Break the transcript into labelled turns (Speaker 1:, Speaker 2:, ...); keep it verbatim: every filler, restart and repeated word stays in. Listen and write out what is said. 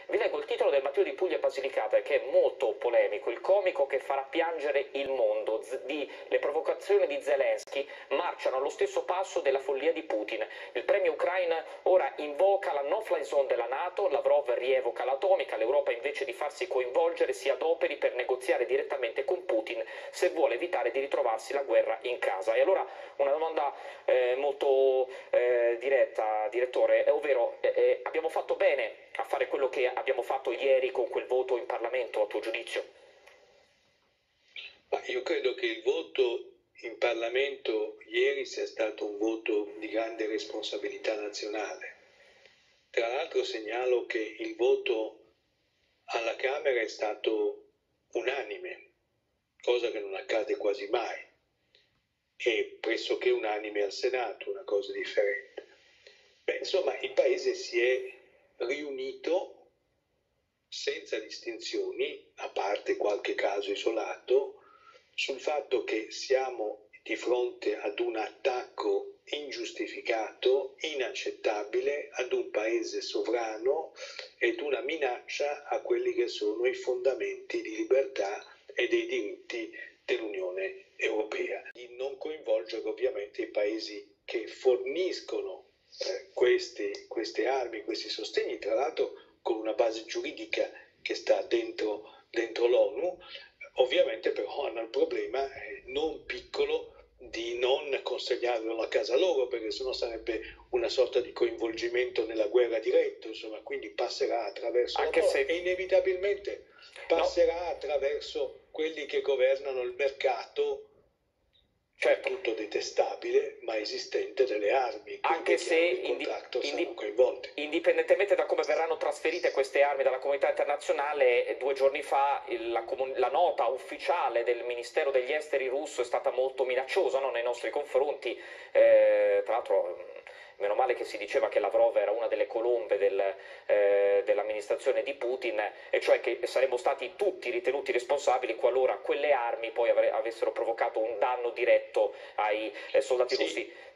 Speaker 1: Vi leggo il titolo del Mattino di Puglia e Basilicata, che è molto polemico. Il comico che farà piangere il mondo. Z di, le provocazioni di Zelensky marciano allo stesso passo della follia di Putin. Il premio Ucraina ora invoca la no-fly zone della NATO, Lavrov rievoca l'atomica, l'Europa invece di farsi coinvolgere si adoperi per negoziare direttamente con Putin se vuole evitare di ritrovarsi la guerra in casa. E allora una domanda eh, molto eh, diretta, direttore, ovvero eh, eh, abbiamo fatto bene a fare quello che abbiamo fatto ieri con quel voto in Parlamento, a tuo giudizio?
Speaker 2: Ma io credo che il voto in Parlamento ieri sia stato un voto di grande responsabilità nazionale. Tra l'altro segnalo che il voto alla Camera è stato unanime, cosa che non accade quasi mai, e pressoché unanime al Senato, una cosa differente. Beh, insomma, il Paese si è riunito senza distinzioni, a parte qualche caso isolato, sul fatto che siamo di fronte ad un attacco ingiustificato, inaccettabile, ad un paese sovrano ed una minaccia a quelli che sono i fondamenti di libertà e dei diritti dell'Unione Europea. Di non coinvolgere ovviamente i paesi che forniscono eh, queste, queste armi, questi sostegni, tra l'altro con una base giuridica che sta dentro, dentro l'ONU. Ovviamente però hanno il problema eh, non piccolo di non consegnarlo a casa loro, perché sennò sarebbe una sorta di coinvolgimento nella guerra diretto, insomma, quindi passerà attraverso
Speaker 1: Anche
Speaker 2: la
Speaker 1: se...
Speaker 2: e inevitabilmente passerà no. attraverso quelli che governano il mercato, certo, tutto detestabile ma esistente, delle armi, che
Speaker 1: anche se
Speaker 2: il contratto
Speaker 1: indi
Speaker 2: saranno coinvolti.
Speaker 1: Indipendentemente da come verranno trasferite queste armi dalla comunità internazionale, due giorni fa la, la nota ufficiale del Ministero degli Esteri russo è stata molto minacciosa, no, nei nostri confronti. Eh, tra l'altro meno male che si diceva che Lavrov era una delle colombe del, eh, dell'amministrazione di Putin, e cioè che saremmo stati tutti ritenuti responsabili qualora quelle armi poi avessero provocato un danno diretto ai eh, soldati
Speaker 2: sì.
Speaker 1: russi.